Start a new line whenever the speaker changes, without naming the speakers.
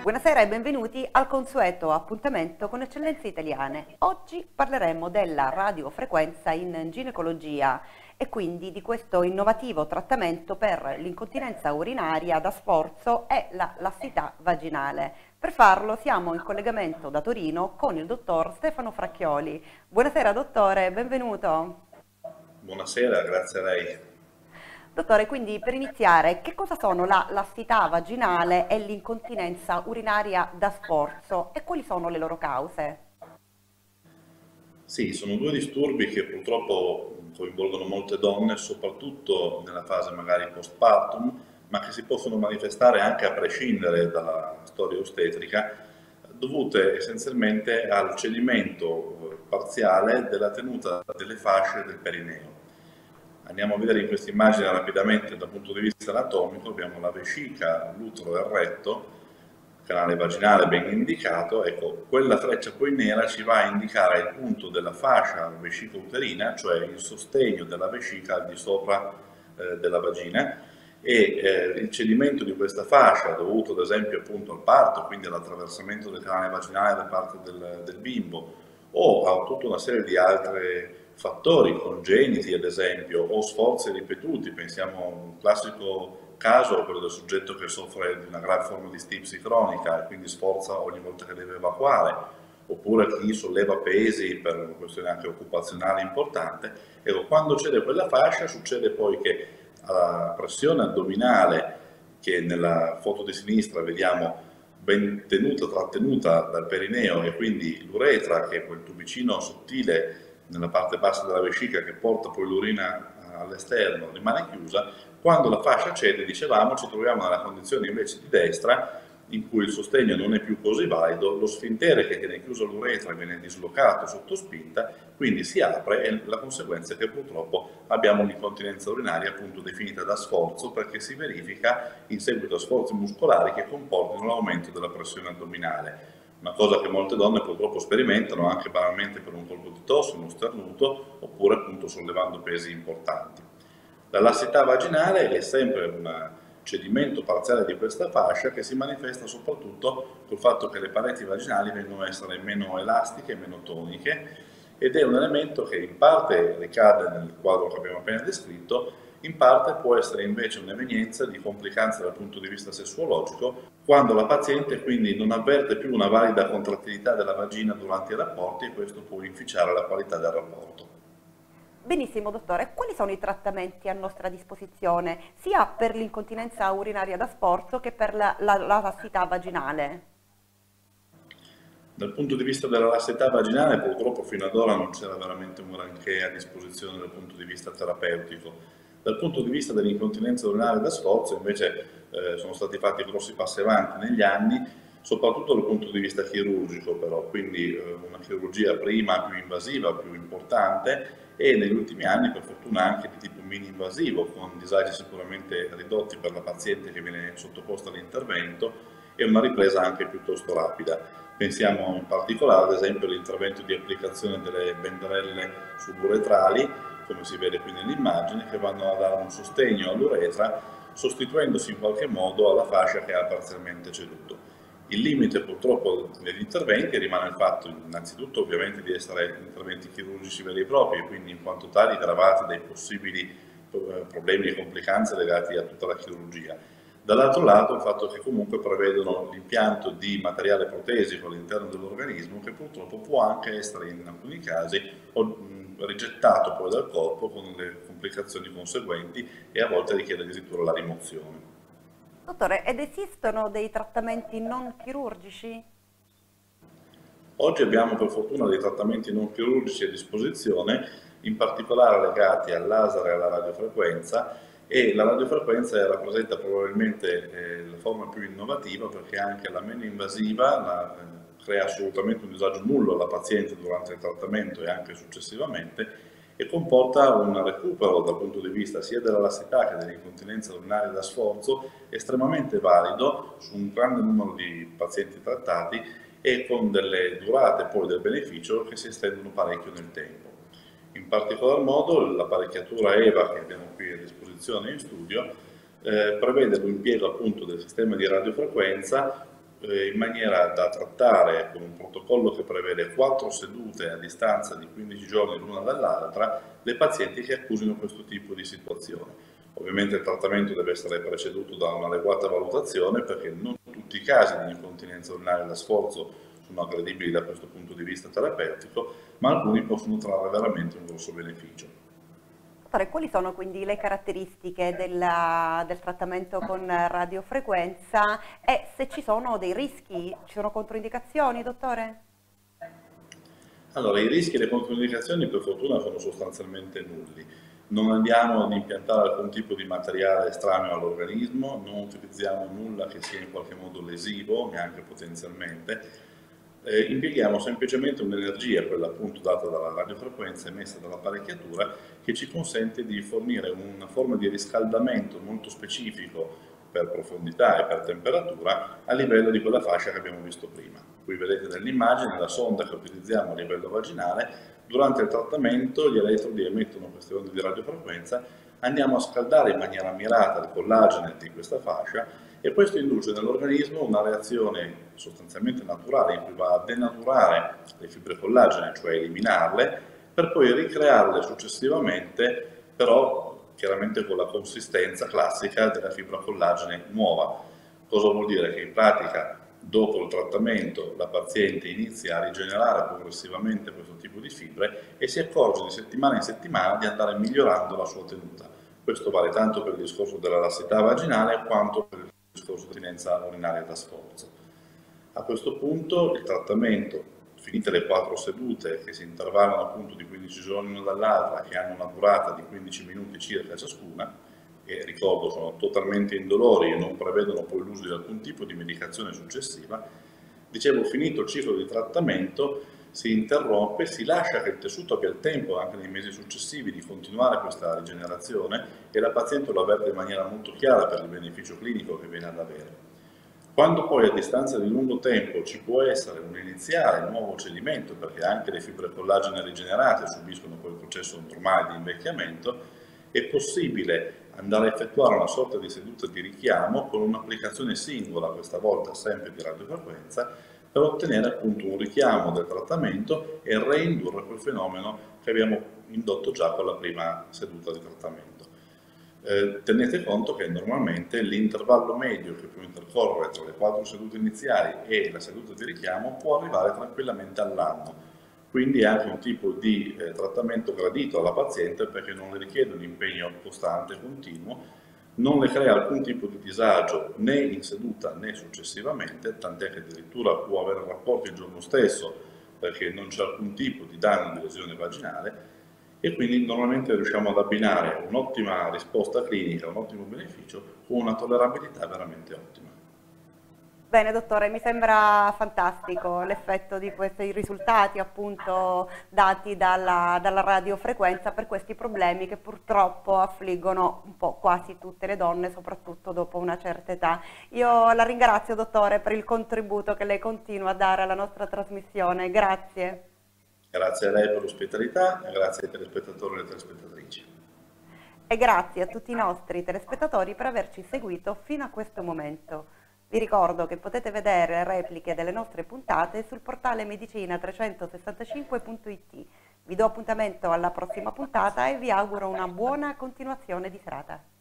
Buonasera e benvenuti al consueto appuntamento con Eccellenze Italiane. Oggi parleremo della radiofrequenza in ginecologia e quindi di questo innovativo trattamento per l'incontinenza urinaria da sforzo e la lassità vaginale. Per farlo siamo in collegamento da Torino con il dottor Stefano Fracchioli. Buonasera dottore, benvenuto.
Buonasera, grazie a lei.
Dottore, quindi per iniziare, che cosa sono la lassità vaginale e l'incontinenza urinaria da sforzo e quali sono le loro cause?
Sì, sono due disturbi che purtroppo coinvolgono molte donne, soprattutto nella fase magari postpartum, ma che si possono manifestare anche a prescindere dalla storia ostetrica, dovute essenzialmente al cedimento parziale della tenuta delle fasce del perineo. Andiamo a vedere in questa immagine rapidamente dal punto di vista anatomico, abbiamo la vescica, l'utero e il retto, canale vaginale ben indicato. Ecco, quella freccia poi nera ci va a indicare il punto della fascia vescico-uterina, cioè il sostegno della vescica al di sopra della vagina, e il cedimento di questa fascia dovuto ad esempio appunto al parto, quindi all'attraversamento del canale vaginale da parte del bimbo, o a tutta una serie di altri fattori congeniti ad esempio, o sforzi ripetuti. Pensiamo a un classico caso, quello del soggetto che soffre di una grave forma di stipsi cronica e quindi sforza ogni volta che deve evacuare, oppure chi solleva pesi per una questione anche occupazionale importante. Ecco, quando cede quella fascia succede poi che alla pressione addominale, che nella foto di sinistra vediamo ben tenuta, trattenuta dal perineo, e quindi l'uretra, che è quel tubicino sottile nella parte bassa della vescica che porta poi l'urina all'esterno, rimane chiusa. Quando la fascia cede, dicevamo, ci troviamo nella condizione invece di destra, in cui il sostegno non è più così valido, lo sfintere che tiene chiuso l'uretra viene dislocato sotto spinta, quindi si apre, e la conseguenza è che purtroppo abbiamo un'incontinenza urinaria appunto definita da sforzo, perché si verifica in seguito a sforzi muscolari che comportano l'aumento della pressione addominale. Una cosa che molte donne purtroppo sperimentano anche banalmente per un colpo di tosse, uno starnuto, oppure appunto sollevando pesi importanti. La lassità vaginale è sempre un cedimento parziale di questa fascia che si manifesta soprattutto col fatto che le pareti vaginali vengono a essere meno elastiche, meno toniche, ed è un elemento che in parte ricade nel quadro che abbiamo appena descritto, in parte può essere invece un'evenienza di complicanze dal punto di vista sessuologico, quando la paziente quindi non avverte più una valida contrattilità della vagina durante i rapporti, e questo può inficiare la qualità del rapporto.
Benissimo dottore, quali sono i trattamenti a nostra disposizione sia per l'incontinenza urinaria da sforzo che per la lassità vaginale?
Dal punto di vista della lassità vaginale purtroppo fino ad ora non c'era veramente un granché a disposizione dal punto di vista terapeutico. Dal punto di vista dell'incontinenza urinaria da sforzo invece sono stati fatti grossi passi avanti negli anni, soprattutto dal punto di vista chirurgico però, quindi una chirurgia prima più invasiva, più importante, e negli ultimi anni per fortuna anche di tipo mini-invasivo, con disagi sicuramente ridotti per la paziente che viene sottoposta all'intervento, e una ripresa anche piuttosto rapida. Pensiamo in particolare ad esempio all'intervento di applicazione delle benderelle suburetrali, come si vede qui nell'immagine, che vanno a dare un sostegno all'uretra, sostituendosi in qualche modo alla fascia che ha parzialmente ceduto. Il limite purtroppo negli interventi rimane il fatto innanzitutto ovviamente di essere interventi chirurgici veri e propri, quindi in quanto tali gravati dai possibili problemi e complicanze legati a tutta la chirurgia. Dall'altro lato il fatto che comunque prevedono l'impianto di materiale protesico all'interno dell'organismo, che purtroppo può anche essere in alcuni casi rigettato poi dal corpo con le complicazioni conseguenti, e a volte richiede addirittura la rimozione.
Dottore, ed esistono dei trattamenti non chirurgici?
Oggi abbiamo per fortuna dei trattamenti non chirurgici a disposizione, in particolare legati al laser e alla radiofrequenza, e la radiofrequenza rappresenta probabilmente la forma più innovativa, perché anche la meno invasiva crea assolutamente un disagio nullo alla paziente durante il trattamento e anche successivamente, e comporta un recupero dal punto di vista sia della lassità che dell'incontinenza urinaria da sforzo estremamente valido su un grande numero di pazienti trattati, e con delle durate poi del beneficio che si estendono parecchio nel tempo. In particolar modo l'apparecchiatura EVA che abbiamo qui a disposizione in studio prevede l'impiego appunto del sistema di radiofrequenza in maniera da trattare con un protocollo che prevede 4 sedute a distanza di 15 giorni l'una dall'altra le pazienti che accusino questo tipo di situazione. Ovviamente il trattamento deve essere preceduto da un'adeguata valutazione, perché non tutti i casi di incontinenza urinaria da sforzo sono aggredibili da questo punto di vista terapeutico, ma alcuni possono trarre veramente un grosso beneficio.
Dottore, quali sono quindi le caratteristiche del trattamento con radiofrequenza e se ci sono dei rischi, ci sono controindicazioni, dottore?
Allora, i rischi e le controindicazioni per fortuna sono sostanzialmente nulli. Non andiamo ad impiantare alcun tipo di materiale estraneo all'organismo, non utilizziamo nulla che sia in qualche modo lesivo, neanche potenzialmente. Impieghiamo semplicemente un'energia, quella appunto data dalla radiofrequenza emessa dall'apparecchiatura, che ci consente di fornire una forma di riscaldamento molto specifico per profondità e per temperatura a livello di quella fascia che abbiamo visto prima. Qui vedete nell'immagine la sonda che utilizziamo a livello vaginale. Durante il trattamento gli elettrodi emettono queste onde di radiofrequenza, andiamo a scaldare in maniera mirata il collagene di questa fascia e questo induce nell'organismo una reazione sostanzialmente naturale in cui va a denaturare le fibre collagene, cioè eliminarle, per poi ricrearle successivamente, però chiaramente con la consistenza classica della fibra collagene nuova. Cosa vuol dire? Che in pratica dopo il trattamento la paziente inizia a rigenerare progressivamente questo tipo di fibre e si accorge di settimana in settimana di andare migliorando la sua tenuta. Questo vale tanto per il discorso della lassità vaginale quanto per il discorso di incontinenza urinaria da sforzo. A questo punto il trattamento, finite le 4 sedute che si intervallano appunto di 15 giorni l'una dall'altra, che hanno una durata di 15 minuti circa ciascuna, e ricordo sono totalmente indolori e non prevedono poi l'uso di alcun tipo di medicazione successiva, dicevo, finito il ciclo di trattamento si interrompe, si lascia che il tessuto abbia il tempo anche nei mesi successivi di continuare questa rigenerazione e la paziente lo avverte in maniera molto chiara per il beneficio clinico che viene ad avere. Quando poi a distanza di lungo tempo ci può essere un iniziale nuovo cedimento, perché anche le fibre collagene rigenerate subiscono poi il processo normale di invecchiamento, è possibile andare a effettuare una sorta di seduta di richiamo con un'applicazione singola, questa volta sempre di radiofrequenza, per ottenere appunto un richiamo del trattamento e reindurre quel fenomeno che abbiamo indotto già con la prima seduta di trattamento. Tenete conto che normalmente l'intervallo medio che può intercorrere tra le 4 sedute iniziali e la seduta di richiamo può arrivare tranquillamente all'anno. Quindi è anche un tipo di trattamento gradito alla paziente, perché non le richiede un impegno costante e continuo, non le crea alcun tipo di disagio né in seduta né successivamente, tant'è che addirittura può avere rapporti il giorno stesso perché non c'è alcun tipo di danno di lesione vaginale, e quindi normalmente riusciamo ad abbinare un'ottima risposta clinica, un ottimo beneficio con una tollerabilità veramente ottima.
Bene dottore, mi sembra fantastico l'effetto di questi risultati appunto dati dalla radiofrequenza per questi problemi che purtroppo affliggono un po' quasi tutte le donne, soprattutto dopo una certa età. Io la ringrazio dottore per il contributo che lei continua a dare alla nostra trasmissione, grazie.
Grazie a lei per l'ospitalità e grazie ai telespettatori e alle telespettatrici.
E grazie a tutti i nostri telespettatori per averci seguito fino a questo momento. Vi ricordo che potete vedere repliche delle nostre puntate sul portale medicina365.it. Vi do appuntamento alla prossima puntata e vi auguro una buona continuazione di serata.